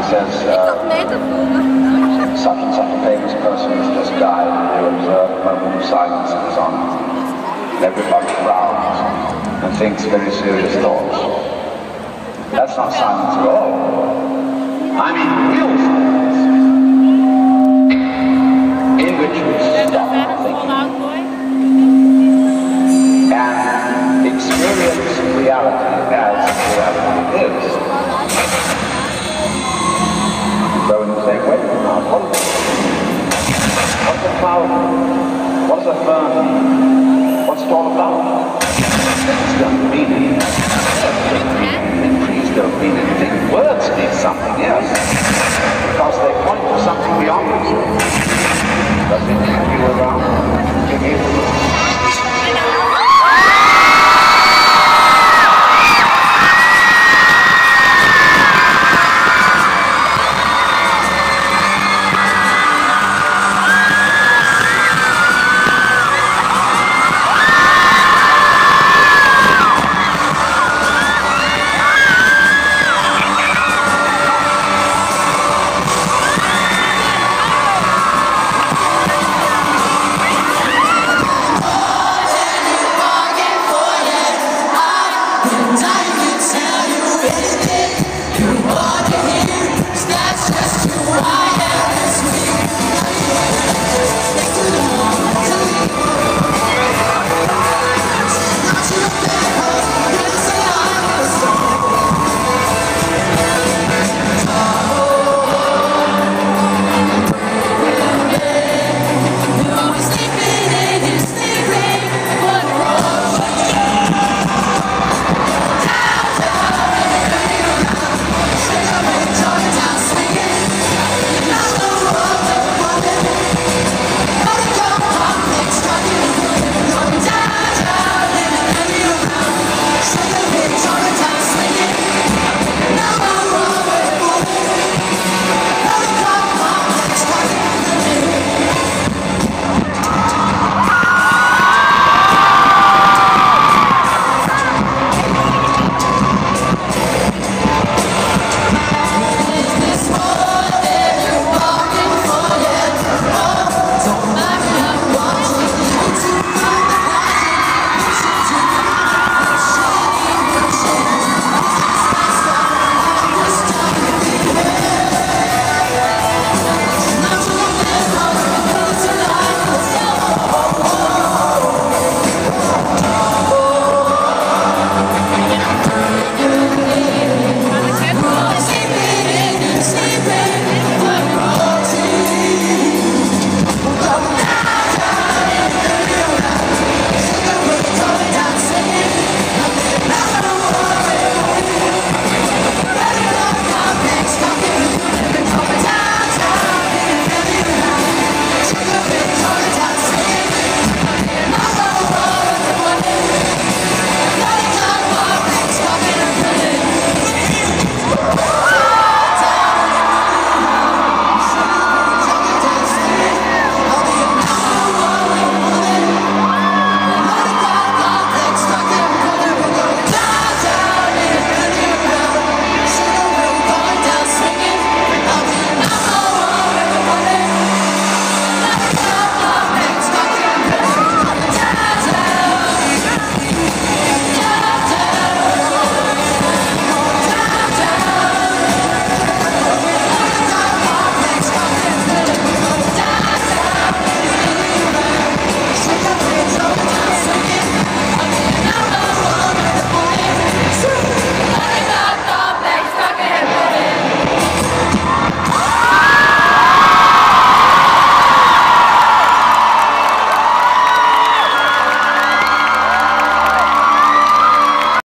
he says, such and such a famous person has just died, and you observe a moment of silence in his honor. And everybody frowns and thinks very serious thoughts. That's not silence at all. I mean real silence, in which you stop thinking and experience reality as reality is. So when you say, wait a minute, what's a cloud? What's a fern? What's it all about? Things don't mean anything. Trees don't mean anything. Words mean something, yes. Because they point to something beyond themselves. Does it?